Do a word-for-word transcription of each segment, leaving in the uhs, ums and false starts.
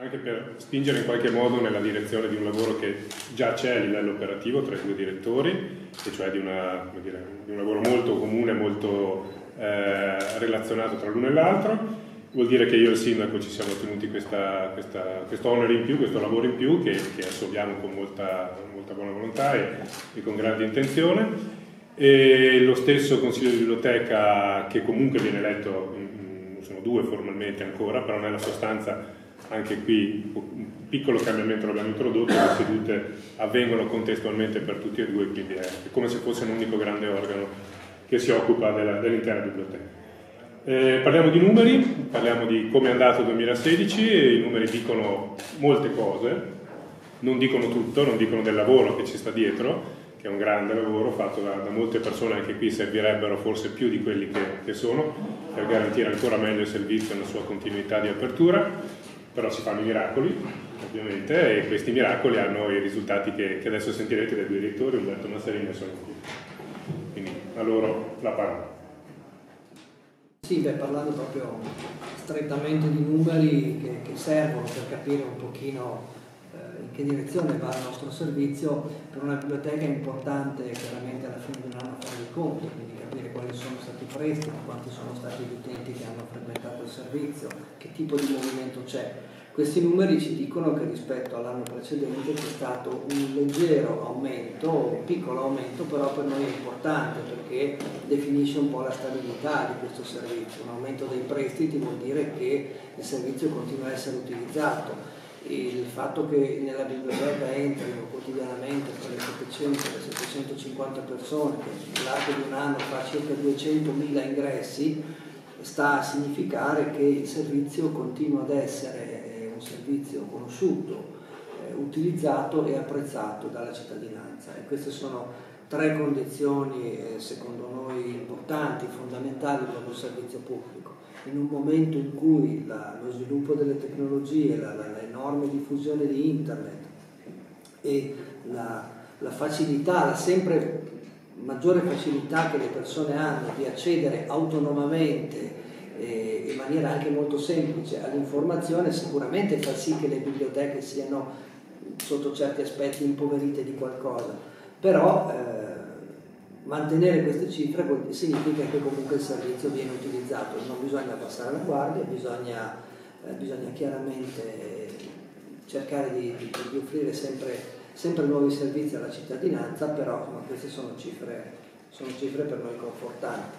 anche per spingere in qualche modo nella direzione di un lavoro che già c'è a livello operativo tra i due direttori, e cioè di, una, come dire, di un lavoro molto comune, molto eh, relazionato tra l'uno e l'altro. Vuol dire che io e il sindaco ci siamo tenuti questa, questa, questo onere in più, questo lavoro in più, che, che assolviamo con molta, molta buona volontà e, e con grande intenzione. E lo stesso Consiglio di Biblioteca, che comunque viene eletto, sono due formalmente ancora, però nella sostanza anche qui un piccolo cambiamento l'abbiamo introdotto, le sedute avvengono contestualmente per tutti e due, quindi è come se fosse un unico grande organo che si occupa dell'intera biblioteca. Eh, parliamo di numeri, parliamo di come è andato il duemilasedici, e i numeri dicono molte cose, non dicono tutto, non dicono del lavoro che ci sta dietro, che è un grande lavoro fatto da, da molte persone. Anche qui servirebbero forse più di quelli che, che sono, per garantire ancora meglio il servizio nella sua continuità di apertura, però si fanno i miracoli ovviamente, e questi miracoli hanno i risultati che, che adesso sentirete dai due direttori, Umberto Massarini e Sonia Qui. Quindi a loro la parola. Sì, beh, parlando proprio strettamente di numeri che, che servono per capire un pochino eh, in che direzione va il nostro servizio, per una biblioteca è importante chiaramente alla fine di un anno fare i conti, quindi capire quali sono stati i prestiti, quanti sono stati gli utenti che hanno frequentato il servizio, che tipo di movimento c'è. Questi numeri ci dicono che rispetto all'anno precedente c'è stato un leggero aumento, un piccolo aumento, però per noi è importante perché definisce un po' la stabilità di questo servizio. Un aumento dei prestiti vuol dire che il servizio continua a essere utilizzato. Il fatto che nella biblioteca entrino quotidianamente tra le settecento e le settecentocinquanta persone, che nell'arco di un anno fa circa duecentomila ingressi, sta a significare che il servizio continua ad essere un servizio conosciuto, eh, utilizzato e apprezzato dalla cittadinanza, e queste sono tre condizioni eh, secondo noi importanti, fondamentali per un servizio pubblico. In un momento in cui la, lo sviluppo delle tecnologie, la, la, l'enorme diffusione di internet e la, la facilità, la sempre maggiore facilità che le persone hanno di accedere autonomamente e in maniera anche molto semplice all'informazione, sicuramente fa sì che le biblioteche siano sotto certi aspetti impoverite di qualcosa, però eh, mantenere queste cifre significa che comunque il servizio viene utilizzato, non bisogna passare la guardia, bisogna, eh, bisogna chiaramente cercare di, di, di offrire sempre, sempre nuovi servizi alla cittadinanza, però insomma, queste sono cifre, sono cifre per noi confortanti.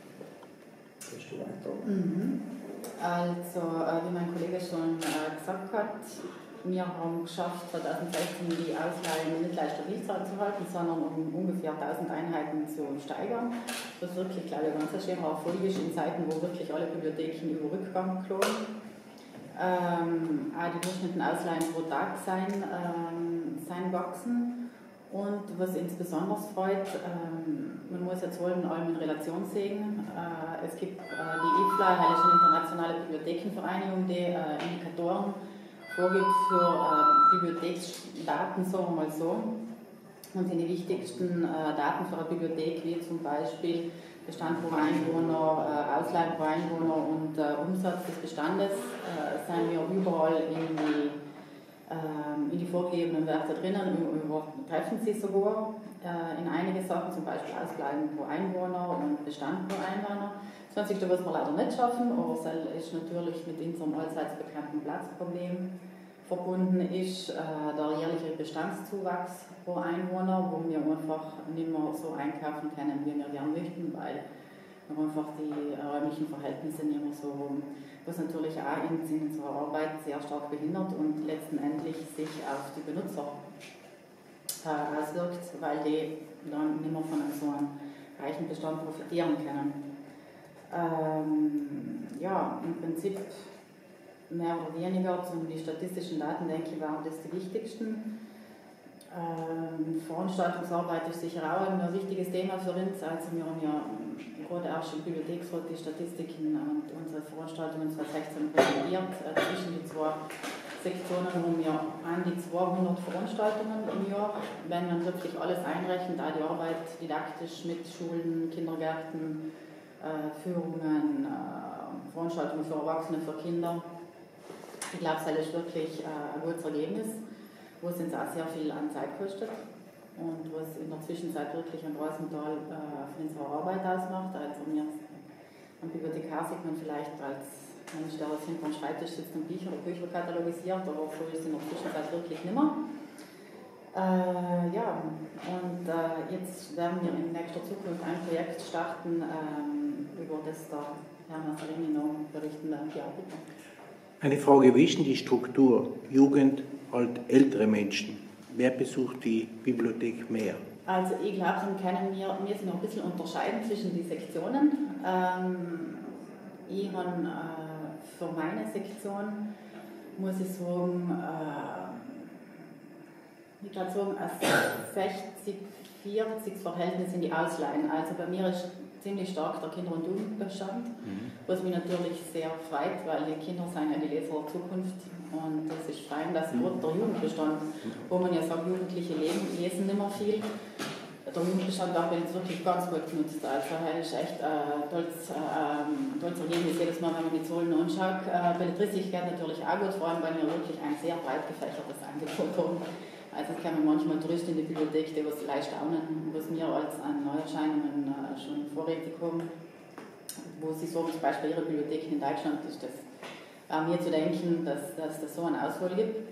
Mhm. Also, wie mein Kollege schon gesagt hat, wir haben geschafft, zweitausendsechzehn die Ausleihen nicht gleich stabil zu halten, sondern um ungefähr tausend Einheiten zu steigern. Was wirklich, glaube ich, ganz ein schöner Erfolg ist in Zeiten, wo wirklich alle Bibliotheken über Rückgang klagen. Ähm, auch die durchschnittlichen Ausleihen pro Tag sein, ähm, sein wachsen. Und was uns besonders freut, ähm, man muss jetzt Zahlen allem in Relation sehen. Äh, es gibt äh, die I F L A, das ist eine internationale Bibliothekenvereinigung, die äh, Indikatoren vorgibt für äh, Bibliotheksdaten, sagen wir mal so. Und die wichtigsten äh, Daten für eine Bibliothek, wie zum Beispiel Bestand pro Einwohner, äh, Ausleihen pro Einwohner und äh, Umsatz des Bestandes, äh, sind wir überall in die in die vorgegebenen Werte drinnen, übertreffen sie sogar äh, in einige Sachen, zum Beispiel Ausbleiben pro Einwohner und Bestand pro Einwohner. Das Einzige, was wir leider nicht schaffen, aber es ist natürlich mit unserem allseits bekannten Platzproblem verbunden, ist äh, der jährliche Bestandszuwachs pro Einwohner, wo wir einfach nicht mehr so einkaufen können, wie wir gerne möchten, weil wir einfach die räumlichen Verhältnisse nicht mehr so, was natürlich auch in unserer Arbeit sehr stark behindert und letztendlich sich auf die Benutzer äh, auswirkt, weil die dann nicht mehr von so einem reichen Bestand profitieren können. Ähm, ja, im Prinzip mehr oder weniger zu die statistischen Daten, denke ich, waren das die wichtigsten. Ähm, Veranstaltungsarbeit ist sicher auch ein wichtiges Thema für uns. Also wir haben ja gerade erst im Bibliotheksrat die Statistiken und unsere Veranstaltungen zweitausendsechzehn präsentiert. Äh, zwischen die zwei Sektionen haben wir an die zweihundert Veranstaltungen im Jahr. Wenn man wirklich alles einrechnet, auch die Arbeit didaktisch mit Schulen, Kindergärten, äh, Führungen, äh, Veranstaltungen für Erwachsene, für Kinder, Ich glaube, es ist wirklich äh, ein gutes Ergebnis, wo es uns auch sehr viel an Zeit kostet und wo es in der Zwischenzeit wirklich einen großen Teil äh, von unserer Arbeit ausmacht. Also mir am Bibliothekar sieht man vielleicht als Mensch, der hinter dem Schreibtisch sitzt und Bücher oder Bücher katalogisiert, aber so ist es in der Zwischenzeit wirklich nicht mehr. Äh, ja, und äh, jetzt werden wir in nächster Zukunft ein Projekt starten, ähm, über das der Herr Massarini noch berichten wird. Ja, bitte. Eine Frage, wie ist denn die Struktur? Jugend, alt, ältere Menschen? Wer besucht die Bibliothek mehr? Also ich glaube, dann können wir, wir sind noch ein bisschen unterscheiden zwischen den Sektionen. Ähm, ich habe äh, für meine Sektion, muss ich sagen, äh, ich glaube sagen, ein sechzig vierzig Verhältnis in die Ausleihen. Also bei mir ist ziemlich stark der Kinder- und Jugendbestand, mhm. was mich natürlich sehr freut, weil die Kinder sind ja die Leser der Zukunft und das ist fein, dass mhm. der Jugendbestand, wo man ja sagt, Jugendliche leben, lesen nicht mehr viel. Der Jugendbestand wird jetzt wirklich ganz gut genutzt. Also das ist echt ein äh, tolles, äh, tolles Ergebnis jedes Mal, wenn man die Zahlen anschaut. Äh, Belletristik geht natürlich auch gut, vor allem weil wir wirklich ein sehr breit gefächertes Angebot haben. Also es kommen manchmal Touristen in die Bibliothek, die was leicht staunen, was wir als an Neuerscheinungen äh, schon vorrätig haben, wo sie sagen, zum Beispiel ihre Bibliothek in Deutschland ist das äh, mir zu denken, dass, dass das so eine Auswahl gibt.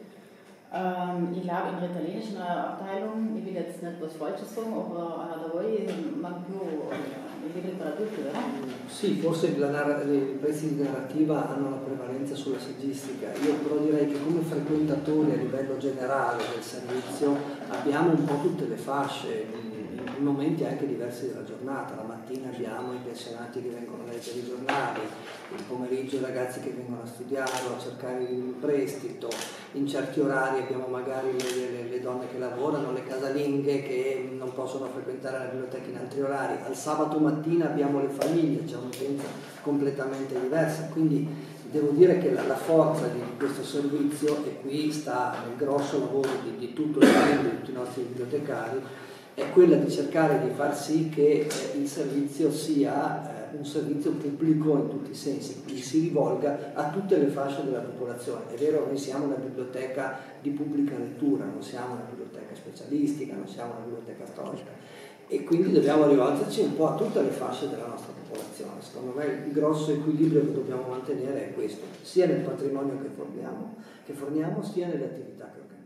Ähm, ich glaube in der italienischen Abteilung, ich will jetzt nicht was Falsches sagen, aber da voi man più i libri per adulti, vero? Sì, forse la narra- i pezzi di narrativa hanno la prevalenza sulla saggistica. Io però direi che come frequentatori a livello generale del servizio abbiamo un po' tutte le fasce, in momenti anche diversi della giornata. La mattina abbiamo i pensionati che vengono a leggere i giornali, il pomeriggio i ragazzi che vengono a studiare o a cercare il prestito, in certi orari abbiamo magari le, le, le donne che lavorano, le casalinghe che non possono frequentare la biblioteca in altri orari. Al sabato mattina abbiamo le famiglie, c'è un'utenza completamente diversa, quindi devo dire che la, la forza di questo servizio, e qui sta nel grosso lavoro di, di tutto il team, di tutti i nostri bibliotecari, è quella di cercare di far sì che eh, il servizio sia eh, un servizio pubblico in tutti i sensi, quindi si rivolga a tutte le fasce della popolazione. È vero, noi siamo una biblioteca di pubblica lettura, non siamo una biblioteca specialistica, non siamo una biblioteca storica, e quindi dobbiamo rivolgerci un po' a tutte le fasce della nostra popolazione. Secondo me il grosso equilibrio che dobbiamo mantenere è questo, sia nel patrimonio che forniamo, che forniamo sia nelle attività che organizziamo.